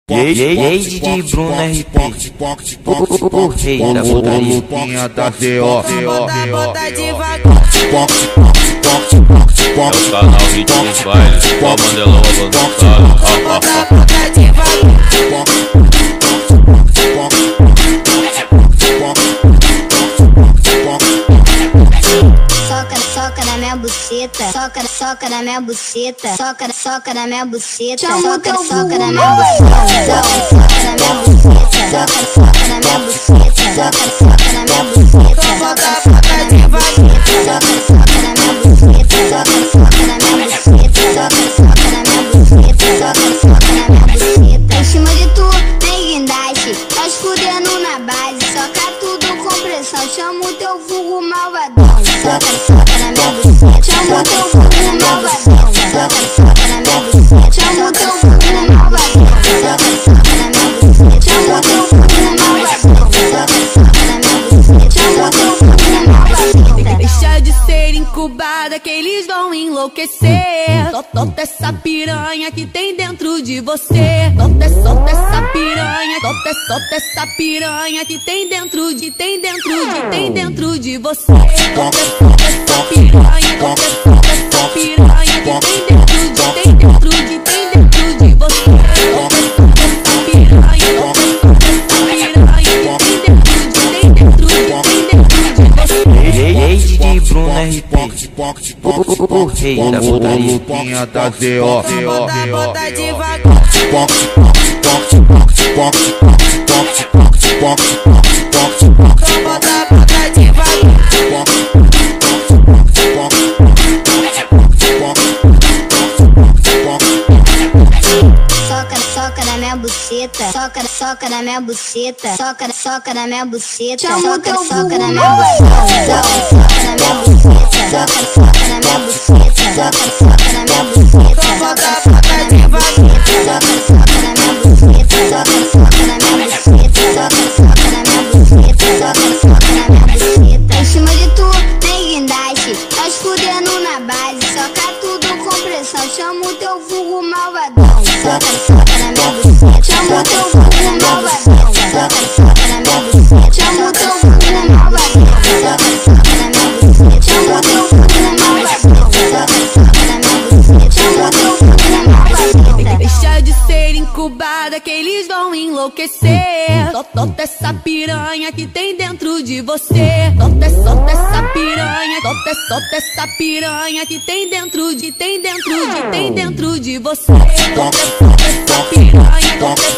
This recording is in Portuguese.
E aí, DJ Bruno RP, o rei da Luquinha da ZO. Bota devagar. É o canal Ritmos Bailes, com a Mandelão avançado. Bota devagar. Soca na minha buceta, soca na minha buceta, soca na minha buceta, soca na minha buceta, soca na minha buceta, soca na minha buceta, soca na minha buceta, soca na minha buceta, soca na minha buceta, soca na minha buceta, soca na minha buceta. Em cima de tu tem guindaste, nós fudendo na base, soca tudo com pressão, chama o teu vulgo malvadão, soca na minha buceta, chama o teu vulgo malvadão, soca na minha buceta, chama o teu vulgo malvadão, soca na minha buceta, chama o teu vulgo malvadão, soca na minha buceta, chama o teu vulgo malvadão. Deixa de ser incubada que eles vão enlouquecer. Solta essa piranha que tem dentro de você. Solta essa piranha, solta essa piranha que tem dentro de você. Solta essa piranha, solta essa piranha que tem dentro de você. Solta essa piranha, solta essa piranha que tem dentro de você. E aí, DJ Bruno RP, o rei da Luquinha da ZO. Bota devagar. Bota devagar. Soca na minha buceta, soca na minha buceta, soca na minha buceta, soca na minha buceta, soca na minha buceta, soca na minha buceta, soca na minha buceta, bota devagar, soca na minha buceta, soca na minha buceta, soca na minha buceta, soca na minha buceta. Em cima de tu tem guindaste, nós fudendo na base, soca tudo com pressão, chama o teu vulgo malvadão, soca na minha buceta, chama o teu vulgo malvadão, soca na minha buceta, chama o teu vulgo malvadão, soca na minha buceta, chama o teu vulgo malvadão, soca na minha buceta, chama o teu vulgo malvadão. Deixa de ser incubada que eles vão enlouquecer. Solta essa piranha que tem dentro de você. Solta essa piranha, solta essa piranha que tem dentro de você. Solta essa piranha,